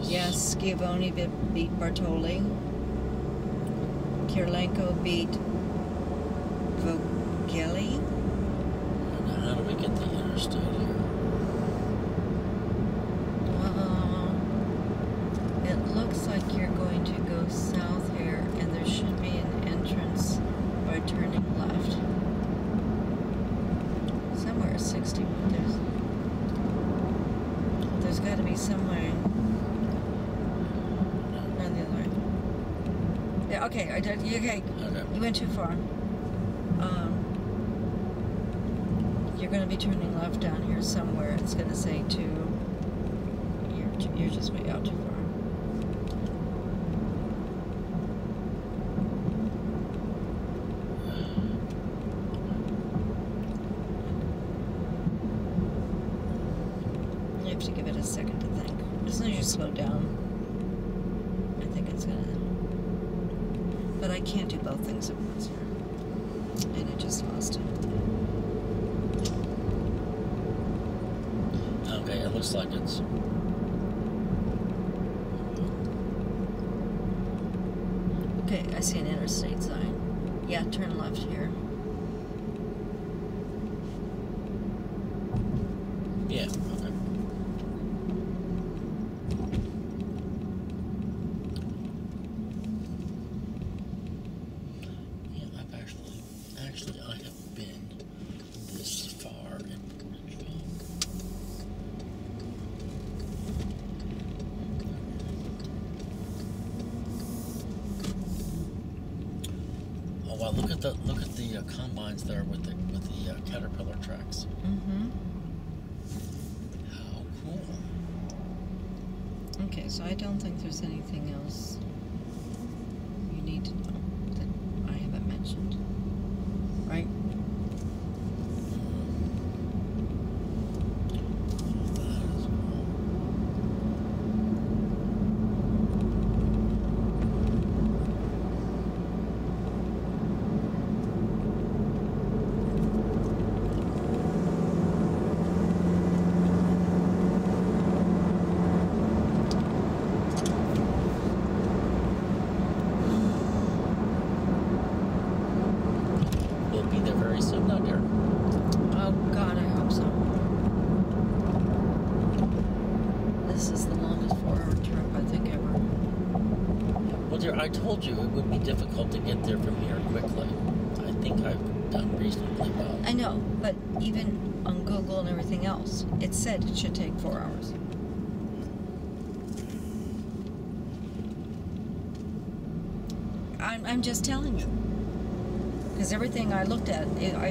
Yes, Schiavone beat Bartoli. Kirilenko beat Vogelli. Now, how do we get the interstate here? It looks like you're going to go south here, and there should be an entrance by turning left. Somewhere 60. There's got to be somewhere. Run the other way. Yeah. Okay. I did. Okay. You went too far. You're going to be turning left down here somewhere. It's going to say two. You're just way out too far. You have to give it a second to think. As soon as you slow down, I think it's going to... But I can't do both things at once here. And I just lost it. Okay, it looks like it's... Okay, I see an interstate sign. Yeah, turn left here. Yeah, okay. Yeah, actually, I have been this far in Portageville. Oh wow! Look at the combines there with the Caterpillar tracks. Mm-hmm. How cool! Okay, so I don't think there's anything else you need to know that I haven't mentioned, right? I told you it would be difficult to get there from here quickly. I think I've done reasonably well. I know, but even on Google and everything else, it said it should take 4 hours. I'm just telling you. Because everything I looked at,